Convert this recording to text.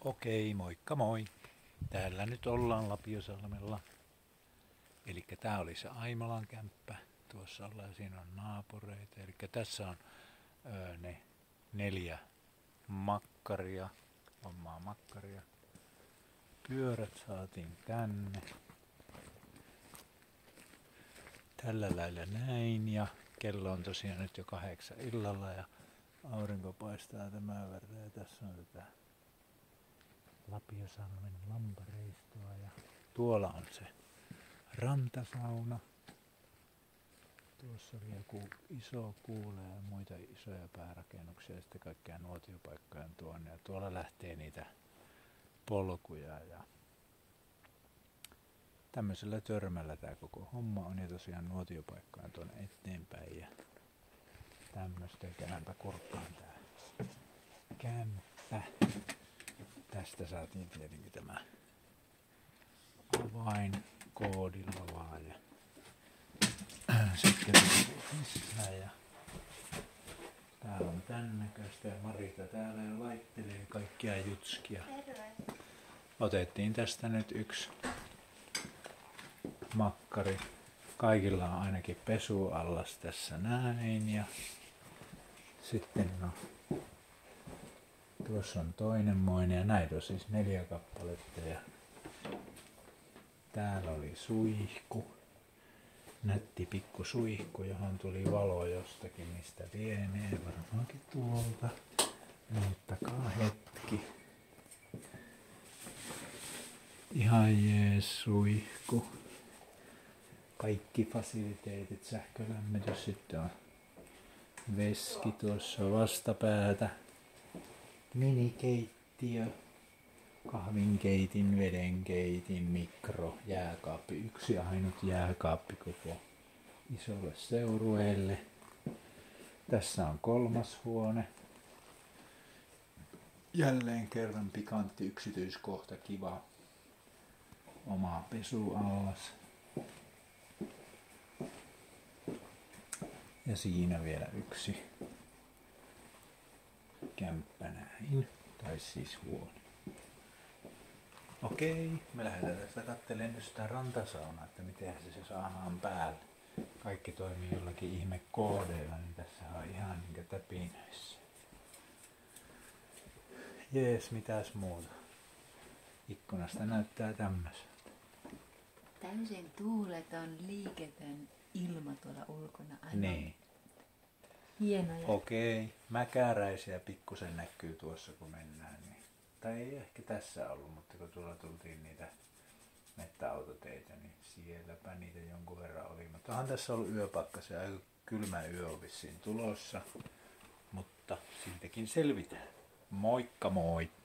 Okei, moikka moi. Täällä nyt ollaan Lapiosalmella. Eli tää oli se Aimolan kämppä. Tuossa ollaan, siinä on naapureita. Eli tässä on ne 4 makkaria, omaa makkaria. Pyörät saatiin tänne. Tällä lailla näin, ja kello on tosiaan nyt jo 8 illalla ja aurinko paistaa tämän verran, ja tässä on tätä Lapiosalmen lampareistoa, ja tuolla on se rantasauna. Tuossa oli joku iso kuule ja muita isoja päärakennuksia ja sitten kaikkia nuotiopaikkoja on tuonne, ja tuolla lähtee niitä polkuja, ja tämmöisellä törmällä tää koko homma on, ja tosiaan nuotiopaikkoja on tuonne eteenpäin ja tämmöstä. Käydäänpä kurkkaan tää kämppä. Tästä saatiin tietenkin tämä avain koodilla vaan, ja sitten sisään, ja täällä on tän näköistä, ja Marita täällä jo laittelee kaikkia jutskia. Otettiin tästä nyt 1 makkari. Kaikilla on ainakin pesuallas tässä näin, ja sitten tuossa on toinenmoinen, ja näitä on siis 4 kappaletta, ja täällä oli suihku, nätti pikku suihku, johon tuli valo jostakin, mistä lienee, varmaankin tuolta. Odottakaa hetki. Ihan jees suihku. Kaikki fasiliteetit, sähkölämmitys, sitten on veski tuossa vastapäätä, minikeittiö, kahvinkeitin, vedenkeitin, mikro, jääkaappi, 1 ainut jääkaappi koko isolle seurueelle. Tässä on 3. huone. Jälleen kerran pikantti yksityiskohta, kiva oma pesuallas. Ja siinä vielä 1 kämppä näin, tai siis huone. Okei, me lähdetään tästä katselemaan nyt sitä rantasaunaa, että miten se saadaan päälle. Kaikki toimii jollakin ihme koodeilla, niin tässä on ihan niinkä täpinöissä. Jees, mitäs muuta? Ikkunasta näyttää tämmöiseltä. Täysin tuuleton, liiketön ilma tuolla ulkona. Aivan niin. Hienoja. Okei, mäkäräisiä pikkusen näkyy tuossa kun mennään. Niin. Tai ei ehkä tässä ollut, mutta kun tuolla tultiin niitä mettäautoteitä, niin sielläpä niitä jonkun verran oli. Mutta onhan tässä ollut yöpakkasia, aika kylmä yö on vissiin tulossa, mutta siitäkin selvitään. Moikka moi!